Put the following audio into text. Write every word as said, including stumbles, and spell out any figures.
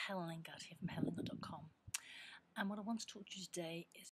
Helen Lingard here from helen lingard dot com, and what I want to talk to you today is